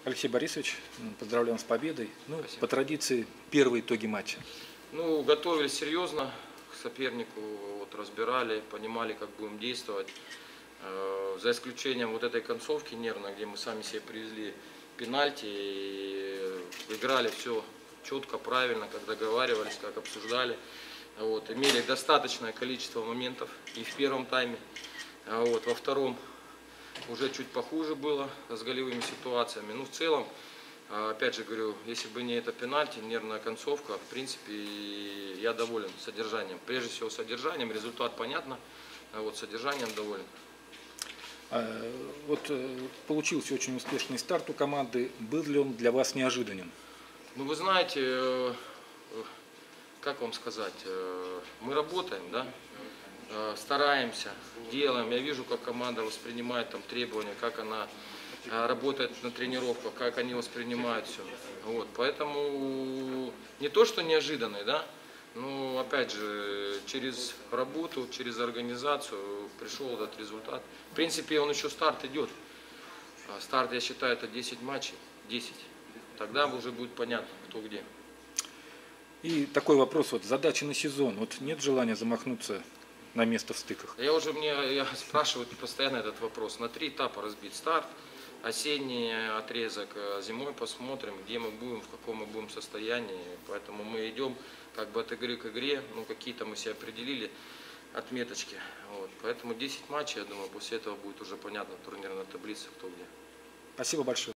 Алексей Борисович, поздравляем с победой. Спасибо. По традиции, первые итоги матча. Готовились серьезно к сопернику, разбирали, понимали, как будем действовать. За исключением вот этой концовки нервной, где мы сами себе привезли пенальти, и играли все четко, правильно, как договаривались, как обсуждали. Имели достаточное количество моментов и в первом тайме. Во втором уже чуть похуже было с голевыми ситуациями. В целом, опять же говорю, если бы не это пенальти, нервная концовка, в принципе, я доволен содержанием. Прежде всего содержанием, результат понятно, содержанием доволен. Получился очень успешный старт у команды. Был ли он для вас неожиданным? Вы знаете, как вам сказать, мы работаем, да? Стараемся, делаем. Я вижу, как команда воспринимает требования, как она работает на тренировках, как они воспринимают все. Поэтому не то, что неожиданный, да, но опять же через работу, через организацию пришел этот результат. В принципе, он еще старт идет. Старт, я считаю, это 10 матчей, 10. Тогда уже будет понятно, кто где. И такой вопрос, задачи на сезон. Нет желания замахнуться на место в стыках? Я спрашиваю постоянно этот вопрос. На 3 этапа разбить старт, осенний отрезок, зимой посмотрим, где мы будем, в каком мы будем состоянии. Поэтому мы идем от игры к игре, какие-то мы себе определили отметочки. Поэтому 10 матчей, я думаю, после этого будет уже понятно в турнирной таблице, кто где. Спасибо большое.